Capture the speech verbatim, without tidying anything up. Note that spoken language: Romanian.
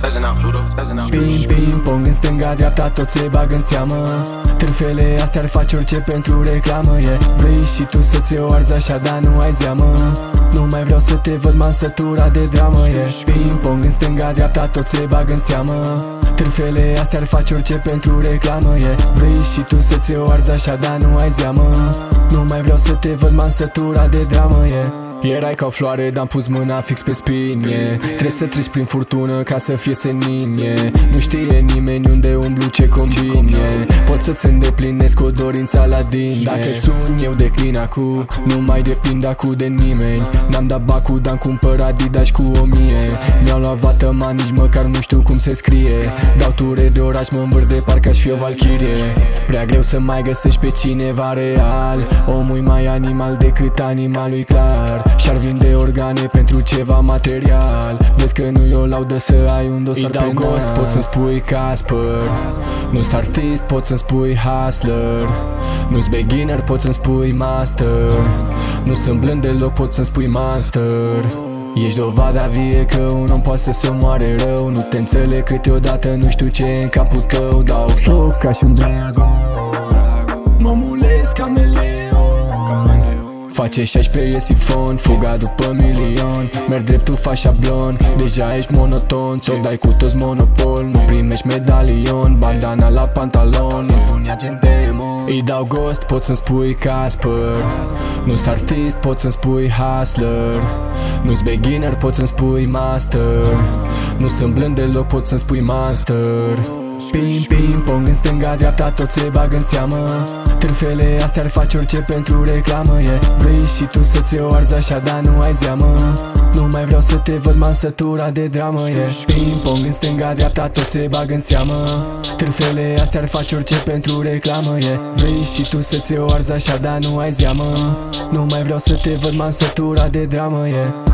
Ping, ping, pong în stânga-dreapta, tot se bag în seamă. Târfele astea ar face orice pentru reclamă, yeah. Vrei și tu să-ți o arzi așa, dar nu ai zeamă. Nu mai vreau să te văd, m-am săturat de dramă, yeah. Ping, pong în stânga-dreapta, tot se bag în seamă. Târfele astea ar face orice pentru reclamă, yeah. Vrei și tu să-ți o arzi așa, dar nu ai zeamă. Nu mai vreau să te văd, m-am săturat de dramă, yeah. Erai ca o floare, dar-am pus mâna fix pe spin, yeah. Trebuie să treci prin furtună ca să fie senin, yeah. Nu știe nimeni unde umblu, ce combin, yeah. Pot să-ți îndeplinesc o dorință Aladin, yeah. Dacă sun, eu declin acu, nu mai depind acu de nimeni. N-am dat bacul, dar-am cumpărat Adidas cu o mie. Mi-au luat vatăman, nici măcar nu știu cum se scrie. Dau ture de oraș, mă învârt de parcă aș fi o valchirie. Prea greu să mai găsești pe cineva real. Omul mai animal decât animalul, clar. Și-ar vinde organe pentru ceva material. Vezi că nu e o laudă să ai un dosar penal. Îi dau ghost, poți să-mi spui Casper. Nu-s artist, poți să-mi spui hustler. Nu-s beginner, poți să-mi spui master. Nu sunt blând deloc, poți să-mi spui monster. Ești dovada vie că un om poate să se omoare rău. Nu te înțeleg câteodată, nu știu ce e în capul tău. Dau flow ca și un dragon, mă mulesc ca meleon. Face șaisprezece sifon, fuga după milion. Merg drept, tu faci șablon, deja ești monoton. Ți-o dai cu toți monopol, nu primești medalion. Bandana la pantalon, într-un agent demon. Îi dau ghost, poți să-mi spui Casper. Nu-s artist, poți să-mi spui hustler. Nu-s beginner, poți să-mi spui master. Nu sunt blând deloc, poți să-mi spui monster. Ping, ping, pong în stânga-dreapta, tot se bag în seamă. Târfele astea ar face orice pentru reclamă, yeah. Vrei și tu să-ți o arzi așa, dar nu ai zeamă. Nu mai vreau să te văd, m-am săturat de dramă, yeah. Ping, pong în stânga-dreapta, tot se bag în seamă. Târfele astea ar face orice pentru reclamă, yeah. Vrei și tu să-ți o arzi așa, dar nu ai zeamă. Nu mai vreau să te văd, m-am săturat de dramă, yeah.